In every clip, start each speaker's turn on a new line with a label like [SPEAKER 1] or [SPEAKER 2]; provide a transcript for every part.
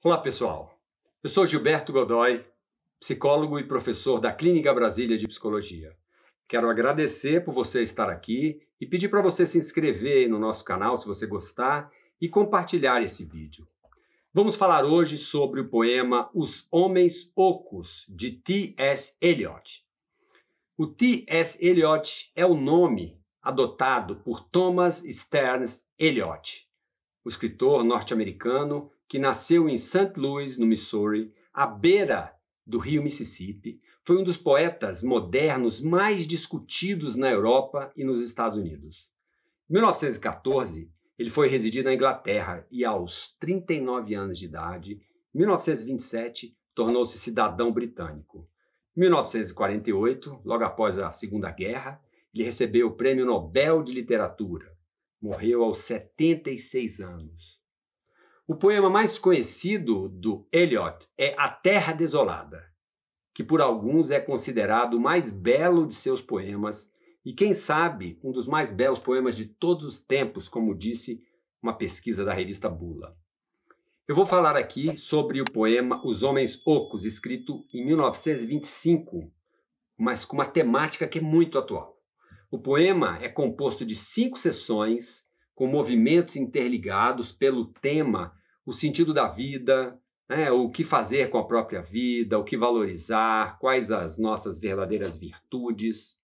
[SPEAKER 1] Olá, pessoal. Eu sou Gilberto Godoy, psicólogo e professor da Clínica Brasília de Psicologia. Quero agradecer por você estar aqui e pedir para você se inscrever no nosso canal se você gostar e compartilhar esse vídeo. Vamos falar hoje sobre o poema Os Homens Ocos, de T.S. Eliot. O T.S. Eliot é o nome adotado por Thomas Stearns Eliot, o escritor norte-americano que nasceu em St. Louis, no Missouri, à beira do rio Mississippi. Foi um dos poetas modernos mais discutidos na Europa e nos Estados Unidos. Em 1914, ele foi residir na Inglaterra e, aos 39 anos de idade, em 1927, tornou-se cidadão britânico. Em 1948, logo após a Segunda Guerra, ele recebeu o Prêmio Nobel de Literatura. Morreu aos 76 anos. O poema mais conhecido do Eliot é A Terra Desolada, que por alguns é considerado o mais belo de seus poemas e, quem sabe, um dos mais belos poemas de todos os tempos, como disse uma pesquisa da revista Bula. Eu vou falar aqui sobre o poema Os Homens Ocos, escrito em 1925, mas com uma temática que é muito atual. O poema é composto de 5 seções, com movimentos interligados pelo tema, o sentido da vida, o que fazer com a própria vida, o que valorizar, quais as nossas verdadeiras virtudes.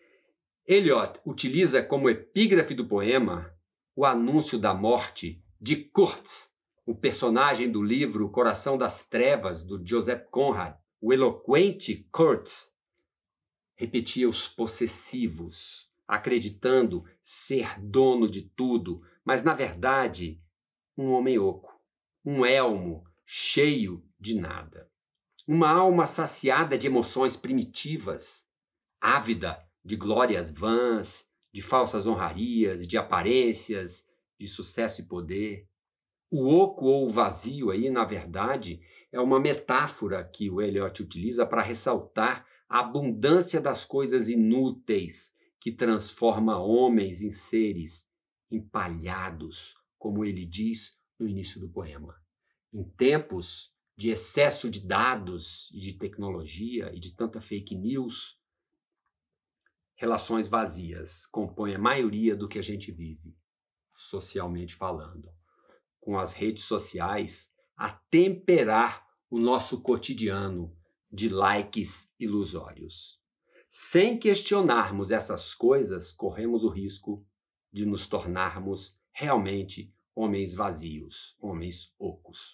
[SPEAKER 1] Eliot utiliza como epígrafe do poema o anúncio da morte de Kurtz, o personagem do livro Coração das Trevas, do Joseph Conrad. O eloquente Kurtz repetia os possessivos, acreditando ser dono de tudo, mas, na verdade, um homem oco, um elmo cheio de nada. Uma alma saciada de emoções primitivas, ávida de glórias vãs, de falsas honrarias, de aparências, de sucesso e poder. O oco ou o vazio aí, na verdade, é uma metáfora que o Eliot utiliza para ressaltar a abundância das coisas inúteis que transforma homens em seres empalhados, como ele diz no início do poema. Em tempos de excesso de dados e de tecnologia e de tanta fake news, relações vazias compõem a maioria do que a gente vive, socialmente falando, com as redes sociais a temperar o nosso cotidiano de likes ilusórios. Sem questionarmos essas coisas, corremos o risco de nos tornarmos realmente homens vazios, homens ocos.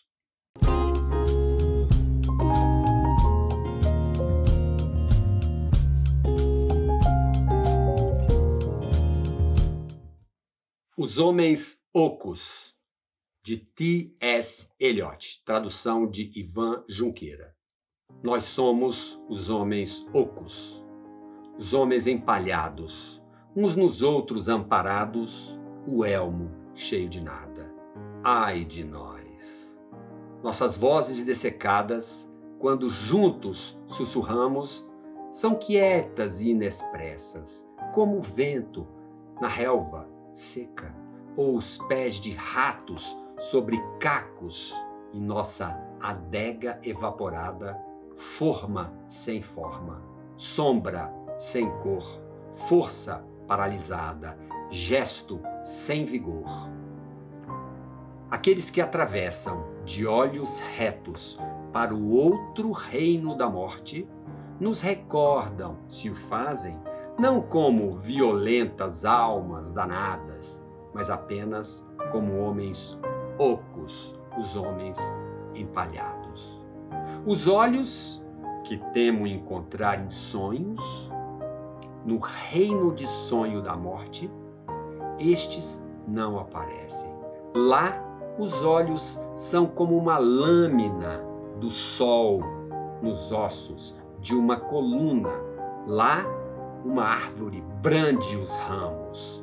[SPEAKER 1] Os Homens Ocos, de T.S. Eliot, tradução de Ivan Junqueira. Nós somos os homens ocos, os homens empalhados, uns nos outros amparados, o elmo cheio de nada. Ai de nós! Nossas vozes dessecadas, quando juntos sussurramos, são quietas e inexpressas, como o vento na relva seca, ou os pés de ratos sobre cacos em nossa adega evaporada, forma sem forma, sombra sem cor, força paralisada, gesto sem vigor. Aqueles que atravessam de olhos retos para o outro reino da morte, nos recordam, se o fazem, não como violentas almas danadas, mas apenas como homens ocos, os homens empalhados. Os olhos que temo encontrar em sonhos, no reino de sonho da morte, estes não aparecem. Lá, os olhos são como uma lâmina do sol nos ossos de uma coluna. Lá, uma árvore brande os ramos.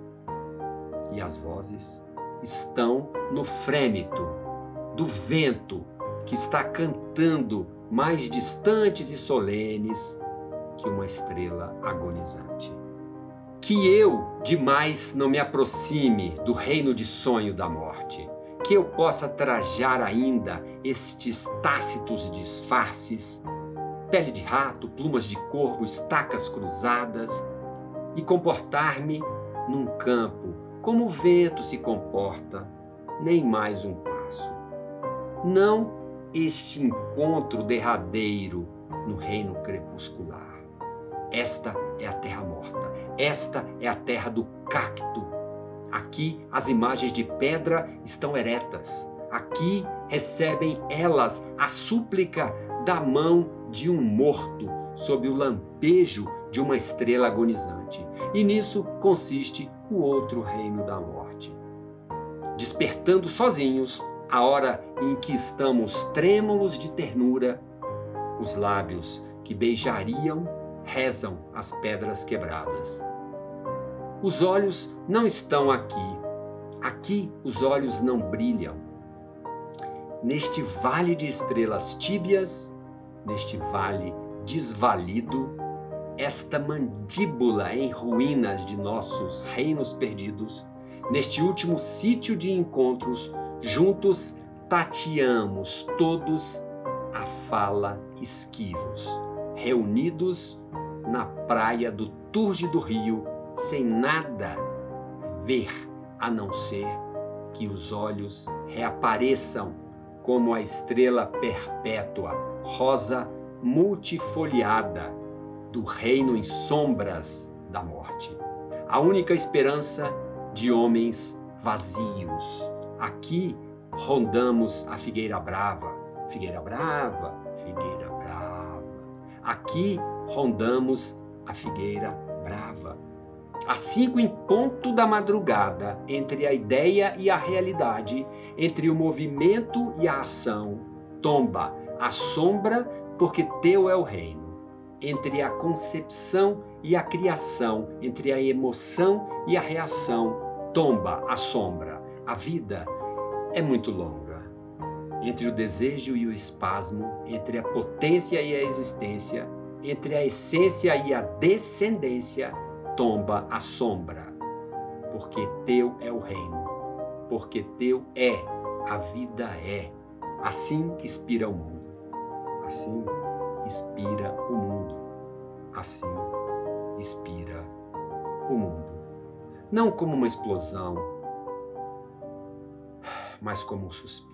[SPEAKER 1] E as vozes estão no frêmito do vento que está cantando mais distantes e solenes que uma estrela agonizante. Que eu demais não me aproxime do reino de sonho da morte, que eu possa trajar ainda estes tácitos disfarces, pele de rato, plumas de corvo, estacas cruzadas, e comportar-me num campo como o vento se comporta, nem mais um passo. Não este encontro derradeiro no reino crepuscular. Esta é a terra morta, esta é a terra do cacto. Aqui as imagens de pedra estão eretas. Aqui recebem elas a súplica da mão de um morto sob o lampejo de uma estrela agonizante. E nisso consiste o outro reino da morte. Despertando sozinhos, a hora em que estamos trêmulos de ternura, os lábios que beijariam rezam as pedras quebradas. Os olhos não estão aqui. Aqui os olhos não brilham. Neste vale de estrelas tíbias, neste vale desvalido, esta mandíbula em ruínas de nossos reinos perdidos, neste último sítio de encontros, juntos tateamos todos a fala esquivos, reunidos na praia do túrgido rio, sem nada ver a não ser que os olhos reapareçam como a estrela perpétua, rosa multifoliada do reino em sombras da morte. A única esperança de homens vazios. Aqui rondamos a figueira brava, figueira brava, figueira brava. Aqui rondamos a figueira brava. Às 5 em ponto da madrugada, entre a ideia e a realidade, entre o movimento e a ação, tomba a sombra, porque teu é o reino. Entre a concepção e a criação, entre a emoção e a reação, tomba a sombra. A vida é muito longa. Entre o desejo e o espasmo, entre a potência e a existência, entre a essência e a descendência, tomba a sombra, porque teu é o reino, porque teu é, a vida é. Assim expira o mundo, assim expira o mundo, assim expira o mundo. Não como uma explosão, mas como um suspiro.